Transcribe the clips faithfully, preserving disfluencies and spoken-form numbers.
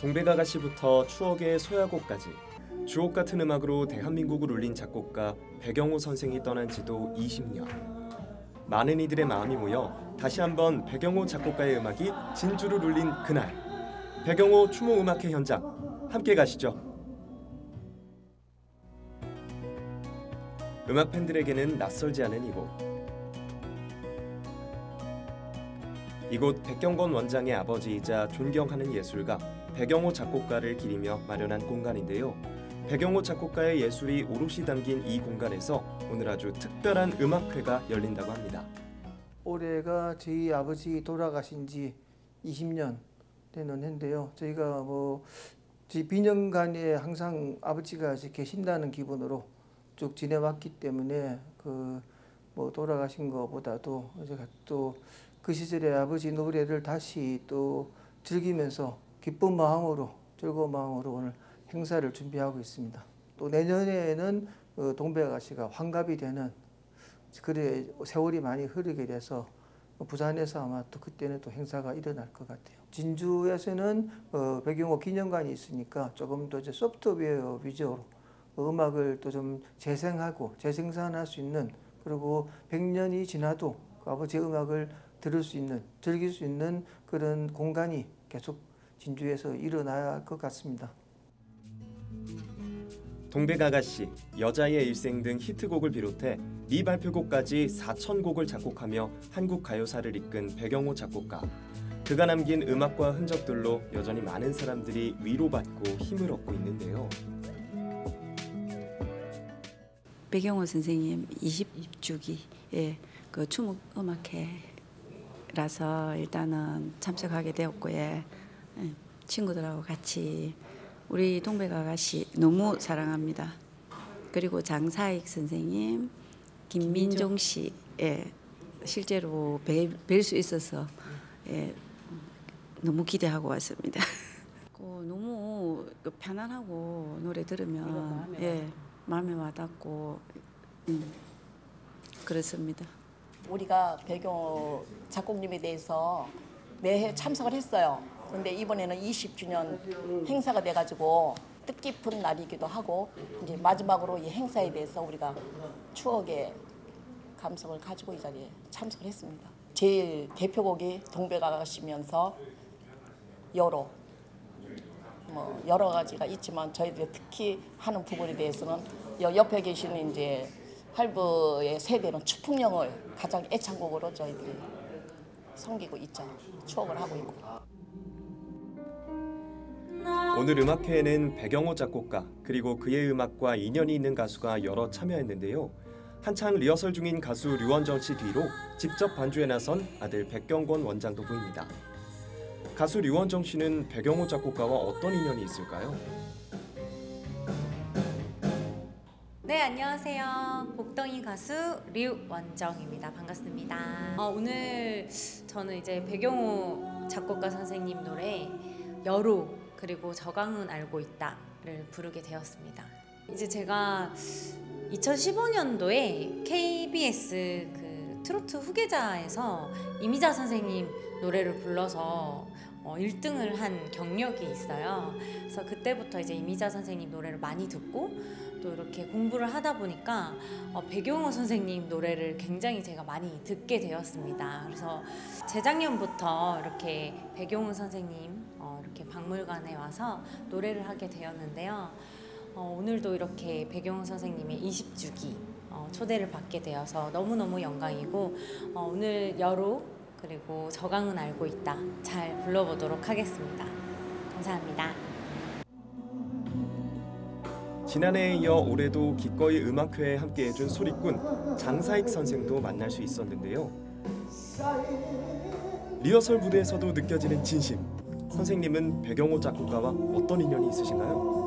동백아가씨부터 추억의 소야곡까지 주옥 같은 음악으로 대한민국을 울린 작곡가 백영호 선생이 떠난 지도 이십 년. 많은 이들의 마음이 모여 다시 한번 백영호 작곡가의 음악이 진주를 울린 그날. 백영호 추모음악회 현장 함께 가시죠. 음악 팬들에게는 낯설지 않은 이곳. 이곳 백경건 원장의 아버지이자 존경하는 예술가 백영호 작곡가를 기리며 마련한 공간인데요. 백영호 작곡가의 예술이 오롯이 담긴 이 공간에서 오늘 아주 특별한 음악회가 열린다고 합니다. 올해가 저희 아버지 돌아가신 지 이십 년 되는 해인데요. 저희가 뭐 저희 비년간에 항상 아버지가 계신다는 기분으로 쭉 지내왔기 때문에 그 뭐 돌아가신 것보다도 제가 또 그 시절의 아버지 노래를 다시 또 즐기면서 기쁜 마음으로 즐거운 마음으로 오늘 행사를 준비하고 있습니다. 또 내년에는 동백아가씨가 환갑이 되는 그래 세월이 많이 흐르게 돼서 부산에서 아마 또 그때는 또 행사가 일어날 것 같아요. 진주에서는 어, 백영호 기념관이 있으니까 조금 더 이제 소프트웨어 위주로 음악을 또 좀 재생하고 재생산할 수 있는, 그리고 백 년이 지나도 그 아버지의 음악을 들을 수 있는, 즐길 수 있는 그런 공간이 계속 진주에서 일어나야 할 것 같습니다. 동백아가씨, 여자의 일생 등 히트곡을 비롯해 미발표곡까지 사천 곡을 작곡하며 한국 가요사를 이끈 백영호 작곡가. 그가 남긴 음악과 흔적들로 여전히 많은 사람들이 위로받고 힘을 얻고 있는데요. 백영호 선생님 이십 주기의 그 추모 음악회라서 일단은 참석하게 되었고요. 친구들하고 같이 우리 동백아가씨 너무 사랑합니다. 그리고 장사익 선생님, 김민종 씨, 예, 실제로 뵐 수 있어서 예, 너무 기대하고 왔습니다. 너무 편안하고 노래 들으면 예, 마음에 와닿고 음, 그렇습니다. 우리가 백영호 작곡님에 대해서 매해 참석을 했어요. 그런데 이번에는 이십 주년 행사가 돼가지고 뜻깊은 날이기도 하고, 이제 마지막으로 이 행사에 대해서 우리가 추억의 감성을 가지고 이 자리에 참석을 했습니다. 제일 대표곡이 동백아가씨면서 여로, 뭐 여러 가지가 있지만 저희들이 특히 하는 부분에 대해서는 옆에 계시는 이제 할부의 세대는 추풍령을 가장 애창곡으로 저희들이 섬기고 있죠. 추억을 하고 있고. 오늘 음악회에는 백영호 작곡가 그리고 그의 음악과 인연이 있는 가수가 여러 참여했는데요. 한창 리허설 중인 가수 류원정 씨 뒤로 직접 반주에 나선 아들 백경건 원장도 보입니다. 가수 류원정 씨는 백영호 작곡가와 어떤 인연이 있을까요? 네, 안녕하세요. 복덩이 가수 류원정입니다. 반갑습니다. 어, 오늘 저는 이제 백영호 작곡가 선생님 노래 여로 그리고 저강은 알고 있다를 부르게 되었습니다. 이제 제가 이천십오 년도에 케이비에스 그 트로트 후계자에서 이미자 선생님 노래를 불러서 어, 일 등을 한 경력이 있어요. 그래서 그때부터 이제 이미자 선생님 노래를 많이 듣고 또 이렇게 공부를 하다 보니까 어, 백영호 선생님 노래를 굉장히 제가 많이 듣게 되었습니다. 그래서 재작년부터 이렇게 백영호 선생님 어, 이렇게 박물관에 와서 노래를 하게 되었는데요. 어, 오늘도 이렇게 백영호 선생님의 이십 주기 어, 초대를 받게 되어서 너무너무 영광이고 어, 오늘 여로 그리고 저강은 알고 있다 잘 불러보도록 하겠습니다. 감사합니다. 지난해에 이어 올해도 기꺼이 음악회에 함께해준 소리꾼 장사익 선생도 만날 수 있었는데요. 리허설 무대에서도 느껴지는 진심. 선생님은 백영호 작곡가와 어떤 인연이 있으신가요?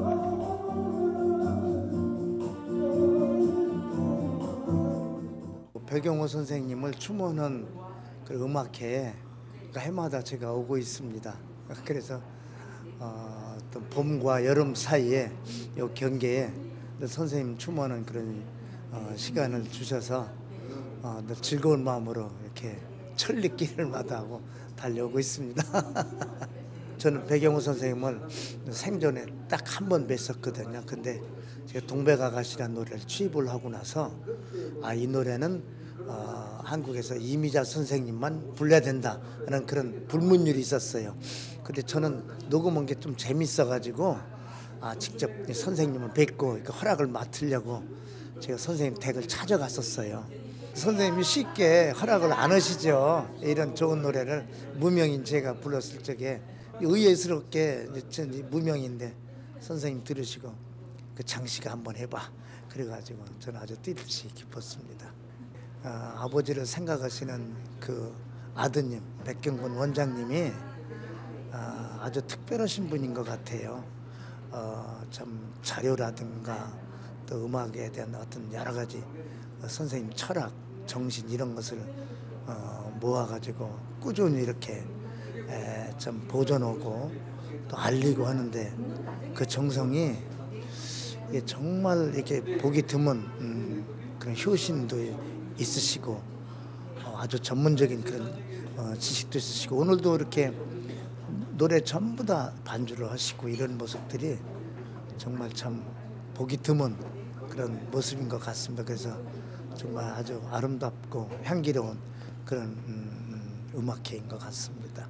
백영호 선생님을 추모하는 그 음악회에 해마다 제가 오고 있습니다. 그래서 어, 어떤 봄과 여름 사이에 이 경계에 선생님 추모하는 그런 어, 시간을 주셔서 어, 늘 즐거운 마음으로 이렇게 천리길을 마다하고 달려오고 있습니다. 저는 백영호 선생님을 생전에 딱 한 번 뵀었거든요. 근데 제가 동백아가씨라는 노래를 취입을 하고 나서 아, 이 노래는 어, 한국에서 이미자 선생님만 불러야 된다는 그런 불문율이 있었어요. 근데 저는 녹음한 게 좀 재밌어가지고 아, 직접 선생님을 뵙고 허락을 맡으려고 제가 선생님 댁을 찾아갔었어요. 선생님이 쉽게 허락을 안 하시죠. 이런 좋은 노래를 무명인 제가 불렀을 적에 의외스럽게 무명인데 선생님 들으시고 그 장씨가 한번 해봐. 그래가지고 저는 아주 뛰듯이 기뻤습니다. 아, 아버지를 생각하시는 그 아드님 백경곤 원장님이 아, 아주 특별하신 분인 것 같아요. 어, 참 자료라든가 또 음악에 대한 어떤 여러 가지 선생님 철학, 정신 이런 것을 어, 모아가지고 꾸준히 이렇게 에, 좀 보존하고 또 알리고 하는데 그 정성이 이게 정말 이렇게 보기 드문 음, 그런 효신도 있으시고 어, 아주 전문적인 그런 어, 지식도 있으시고 오늘도 이렇게 노래 전부 다 반주를 하시고 이런 모습들이 정말 참 보기 드문 그런 모습인 것 같습니다. 그래서 정말 아주 아름답고 향기로운 그런 음, 음악회인 것 같습니다.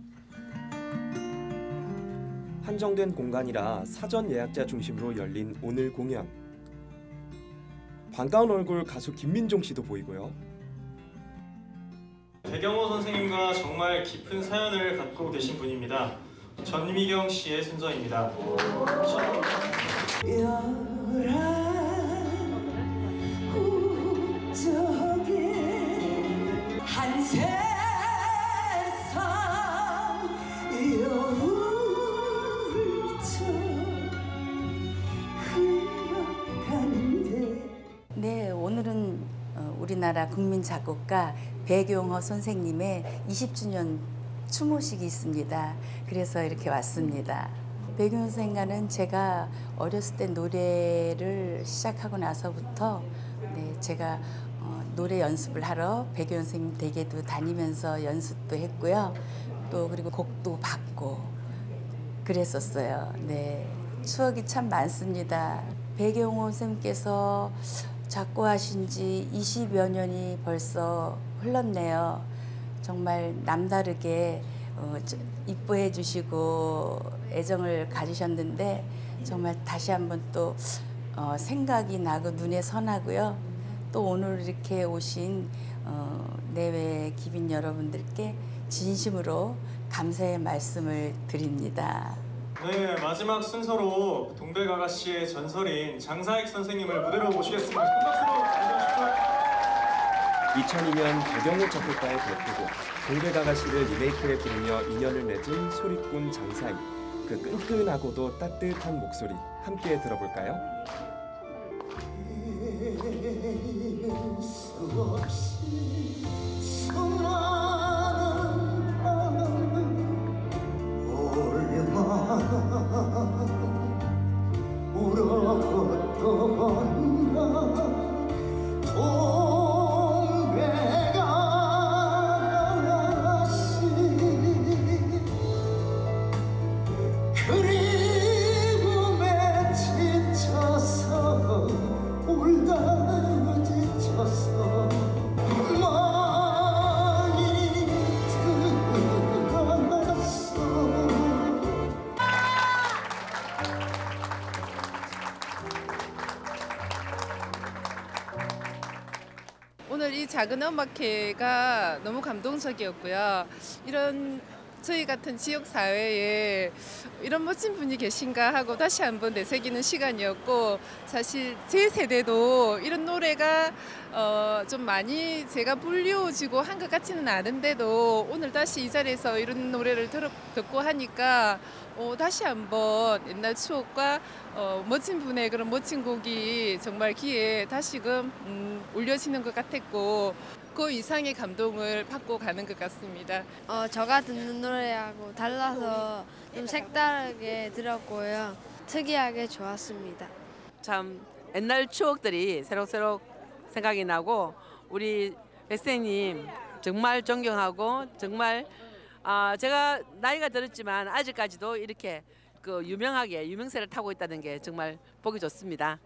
한정된 공간이라 사전 예약자 중심으로 열린 오늘 공연. 반가운 얼굴 가수 김민종 씨도 보이고요. 백영호 선생님과 정말 깊은 사연을 갖고 계신 분입니다. 전미경 씨의 순서입니다. 한 세상 네, 오늘은 우리나라 국민 작곡가 백용호 선생님의 이십 주년 추모식이 있습니다. 그래서 이렇게 왔습니다. 백용호 선생님과는 제가 어렸을 때 노래를 시작하고 나서부터 네, 제가 어, 노래 연습을 하러 백용호 선생님 댁에도 다니면서 연습도 했고요. 또 그리고 곡도 받고 그랬었어요. 네, 추억이 참 많습니다. 백용호 선생님께서 작곡하신 지 이십여 년이 벌써 흘렀네요. 정말 남다르게 어, 이뻐해 주시고 애정을 가지셨는데 정말 다시 한번 또 어, 생각이 나고 눈에 선하고요. 또 오늘 이렇게 오신 어, 내외 기빈 여러분들께 진심으로 감사의 말씀을 드립니다. 네, 마지막 순서로 동백아가씨의 전설인 장사익 선생님을 무대로 모시겠습니다. 큰 박수로 맞이하십시오. 이천이 년 백영호 작곡가의 대표곡 동백아가씨를 리메이크해 부르며 인연을 맺은 소리꾼 장사익. 그 끈끈하고도 따뜻한 목소리 함께 들어볼까요? 오늘 이 작은 음악회가 너무 감동적이었고요. 이런 저희 같은 지역 사회에 이런 멋진 분이 계신가 하고 다시 한번 되새기는 시간이었고, 사실 제 세대도 이런 노래가 어, 좀 많이 제가 불리워지고 한 것 같지는 않은데도 오늘 다시 이 자리에서 이런 노래를 들어, 듣고 하니까 어, 다시 한번 옛날 추억과 어, 멋진 분의 그런 멋진 곡이 정말 귀에 다시금 음, 울려지는 것 같았고, 그 이상의 감동을 받고 가는 것 같습니다. 어, 제가 듣는 노래하고 달라서 좀 색다르게 들었고요. 특이하게 좋았습니다. 참 옛날 추억들이 새록새록 생각이 나고, 우리 백세님 정말 존경하고 정말 아, 제가 나이가 들었지만 아직까지도 이렇게 그 유명하게 유명세를 타고 있다는 게 정말 보기 좋습니다.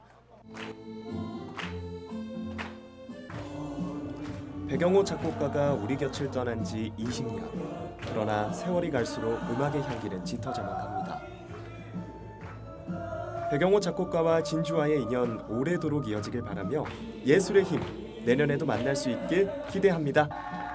백영호 작곡가가 우리 곁을 떠난 지 이십 년. 그러나 세월이 갈수록 음악의 향기는 짙어져만 갑니다. 백영호 작곡가와 진주와의 인연 오래도록 이어지길 바라며 예술의 힘 내년에도 만날 수 있길 기대합니다.